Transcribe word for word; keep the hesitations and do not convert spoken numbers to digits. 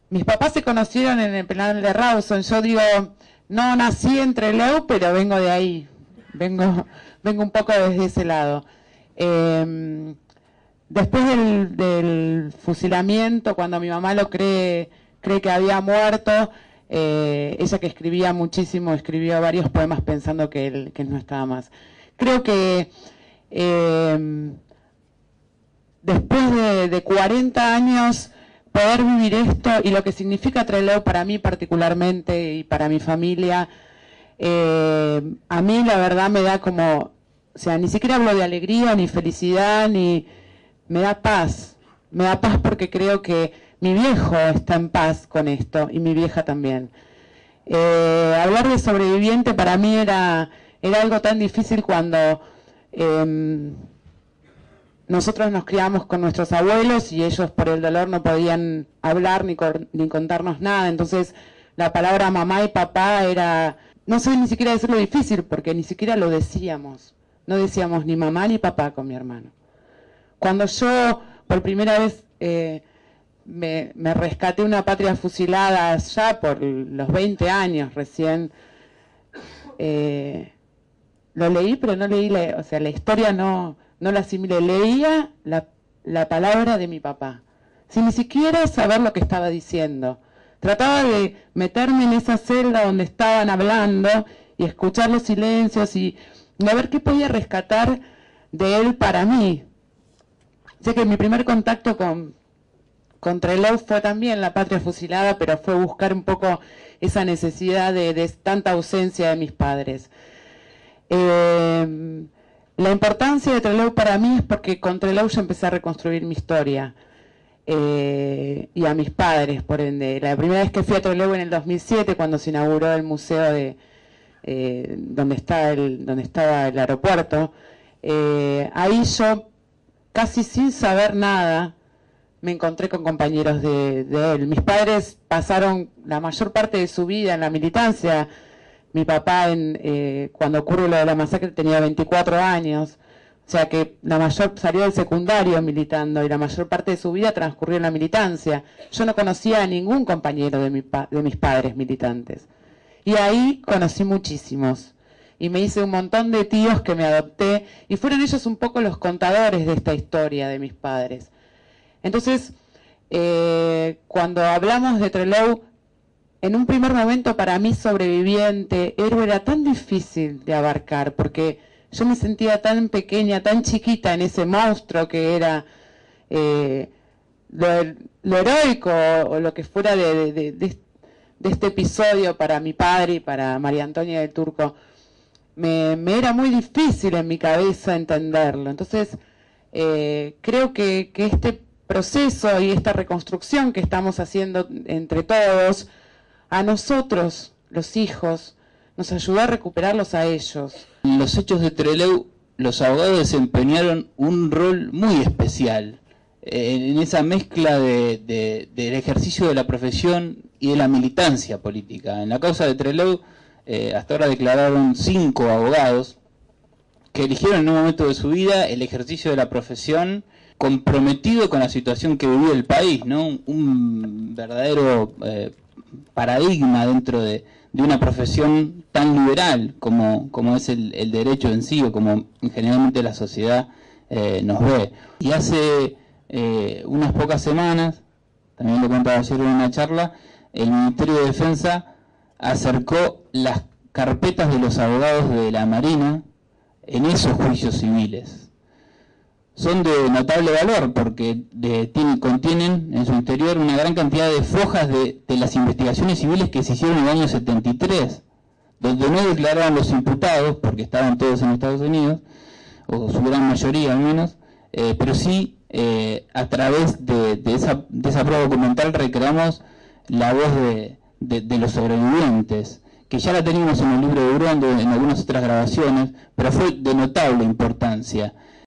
Mis papás se conocieron en el penal de Rawson. Yo digo, no nací en Trelew, pero vengo de ahí. Vengo, vengo un poco desde ese lado. Eh, después del, del fusilamiento, cuando mi mamá lo cree, cree que había muerto, eh, ella que escribía muchísimo, escribió varios poemas pensando que él, que él no estaba más. Creo que eh, después de, de cuarenta años, poder vivir esto y lo que significa Trelew para mí particularmente y para mi familia, eh, a mí la verdad me da como, o sea, ni siquiera hablo de alegría, ni felicidad, ni me da paz. Me da paz porque creo que mi viejo está en paz con esto y mi vieja también. Eh, hablar de sobreviviente para mí era, era algo tan difícil cuando eh, nosotros nos criamos con nuestros abuelos y ellos por el dolor no podían hablar ni, ni contarnos nada. Entonces la palabra mamá y papá era, no sé ni siquiera decirlo difícil porque ni siquiera lo decíamos. No decíamos ni mamá ni papá con mi hermano. Cuando yo por primera vez eh, me, me rescaté una patria fusilada ya por los veinte años recién, eh, lo leí pero no leí, la, o sea, la historia no... no la asimilé, leía la, la palabra de mi papá, sin ni siquiera saber lo que estaba diciendo. Trataba de meterme en esa celda donde estaban hablando y escuchar los silencios y, y a ver qué podía rescatar de él para mí. Sé que mi primer contacto con, con Trelew fue también la patria fusilada, pero fue buscar un poco esa necesidad de, de tanta ausencia de mis padres. Eh, La importancia de Trelew para mí es porque con Trelew yo empecé a reconstruir mi historia eh, y a mis padres, por ende. La primera vez que fui a Trelew en el dos mil siete, cuando se inauguró el museo de eh, donde, está el, donde estaba el aeropuerto, eh, ahí yo, casi sin saber nada, me encontré con compañeros de, de él. Mis padres pasaron la mayor parte de su vida en la militancia. Mi papá, en, eh, cuando ocurre lo de la masacre, tenía veinticuatro años, o sea que la mayor salió del secundario militando y la mayor parte de su vida transcurrió en la militancia. Yo no conocía a ningún compañero de, mi pa de mis padres militantes. Y ahí conocí muchísimos. Y me hice un montón de tíos que me adopté, y fueron ellos un poco los contadores de esta historia de mis padres. Entonces, eh, cuando hablamos de Trelew, en un primer momento para mí sobreviviente, héroe era tan difícil de abarcar, porque yo me sentía tan pequeña, tan chiquita en ese monstruo que era eh, lo, lo heroico o lo que fuera de, de, de, de este episodio para mi padre y para María Antonia del Turco. Me, me era muy difícil en mi cabeza entenderlo. Entonces, eh, creo que, que este proceso y esta reconstrucción que estamos haciendo entre todos, a nosotros, los hijos, nos ayudó a recuperarlos a ellos. En los hechos de Trelew, los abogados desempeñaron un rol muy especial en esa mezcla de, de, del ejercicio de la profesión y de la militancia política. En la causa de Trelew, eh, hasta ahora declararon cinco abogados que eligieron en un momento de su vida el ejercicio de la profesión comprometido con la situación que vivía el país, ¿no? Un verdadero eh, paradigma dentro de, de una profesión tan liberal como, como es el, el derecho en sí, o como generalmente la sociedad eh, nos ve. Y hace eh, unas pocas semanas, también lo contaba ayer en una charla, el Ministerio de Defensa acercó las carpetas de los abogados de la Marina en esos juicios civiles. Son de notable valor porque de, tienen, contienen en su interior una gran cantidad de fojas de, de las investigaciones civiles que se hicieron en el año setenta y tres, donde no declararon los imputados, porque estaban todos en Estados Unidos, o su gran mayoría al menos, eh, pero sí eh, a través de, de, esa, de esa prueba documental recreamos la voz de, de, de los sobrevivientes, que ya la teníamos en el libro de Urondo, en algunas otras grabaciones, pero fue de notable importancia.